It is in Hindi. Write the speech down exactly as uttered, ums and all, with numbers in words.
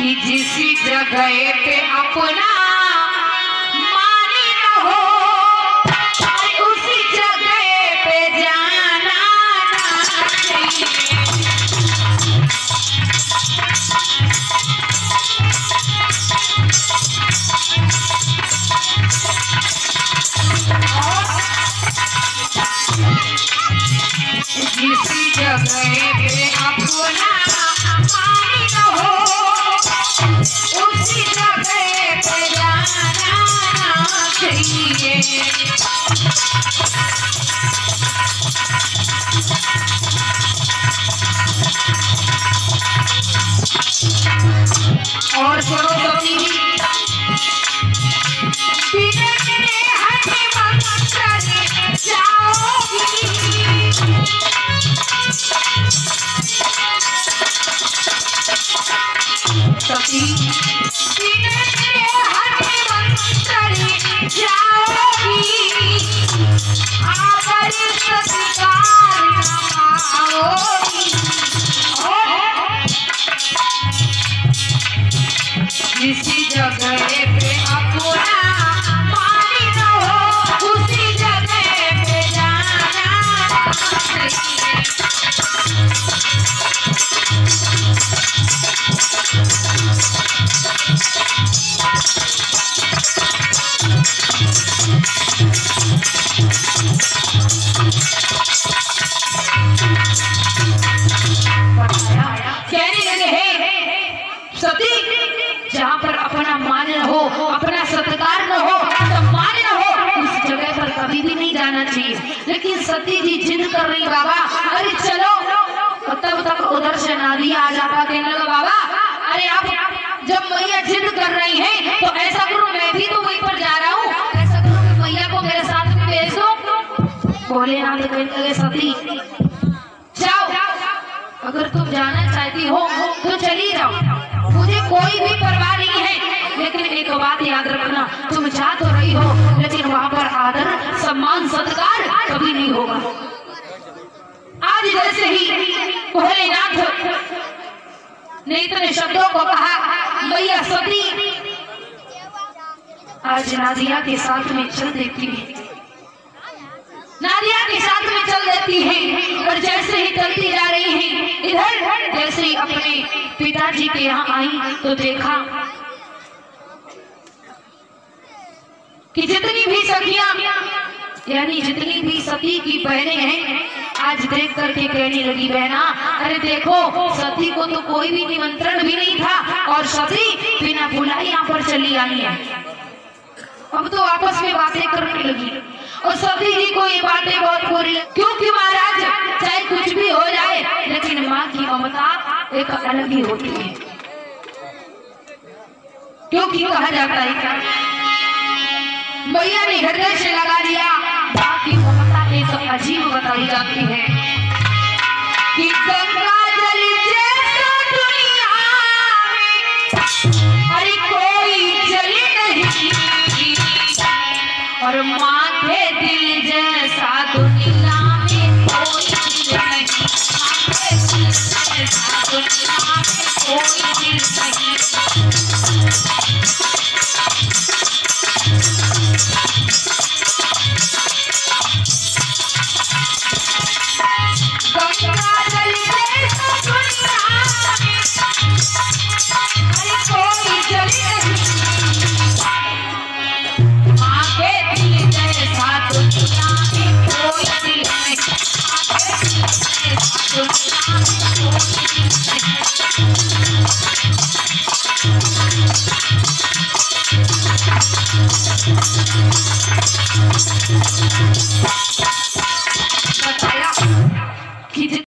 कि जिस जगह पे अपना मानी न हो उसी जगह पे जाना ना चाहिए। जिस जगह पे अपना मानी न हो उसी जगह पे जाना चाहिए। और सुनो सभी बिना तेरे हटे मंत्र जाओगी सभी बिना तेरे हटे मंत्र जाओगी आकर सत्कार पाओगी। जिस जगह पे अपना मानी न हो उसी जगह पे जाना चाहिए। कहने लगे हे सती, जहाँ पर अपना मान न हो अपना सत्कार न हो सम्मान न हो उस जगह पर कभी भी नहीं जाना चाहिए। लेकिन सती जी जिद कर रही बाबा अरे चलो, तब तक उधर से नादिया आ जाता कहने लगा बाबा अरे आप जब मैया जिद कर रही हैं तो ऐसा करो मैं भी तो वहीं पर जा रहा हूँ, ऐसा करो मैया को मेरे साथ में भेज दो। बोले ना कहने लगे सती जाओ, अगर तुम जाना चाहती हो तो चली जाओ, मुझे कोई भी परवाह नहीं है। लेकिन एक बात याद रखना, तुम जा तो रही हो लेकिन वहां पर आदर सम्मान सत्कार कभी नहीं होगा। आज जैसे ही भोलेनाथ ने इतने शब्दों को कहा मैया सती आज नादिया के साथ में चल देती है, नादिया के साथ में चल देती है। और जैसे ही चलती जा रही है इधर जैसे ही अपने पिताजी के यहाँ आई तो देखा कि जितनी भी सखियां यानी जितनी भी सती की बहनें हैं आज देख करके कहने लगी बहना अरे देखो सती को तो कोई भी निमंत्रण भी नहीं था और सती बिना बुलाए यहाँ पर चली आई है। अब तो आपस में बातें करने लगी और सती जी को ये बातें बहुत बुरी लगी, क्योंकि महाराज चाहे कुछ भी हो जाए लेकिन माँ की ममता एक अलग ही होती है। क्योंकि कहा जाता है क्या मैया ने हृदय से लगा लिया, माँ की ममता एक अजीब बताई जाती है कि गंगा जल जैसा दुनिया में अरे कोई जल नहीं और माँ के दिल जैसा दुनिया में कोई दिल नहीं, माँ के दिल जैसा दुनिया में कोई दिल नहीं। गंगा जल जैसा दुनिया में अरे कोई जल नहीं, माँ के दिल जैसा दुनिया में कोई दिल नहीं, माँ के दिल जैसा दुनिया में कोई दिल नहीं। बताया कि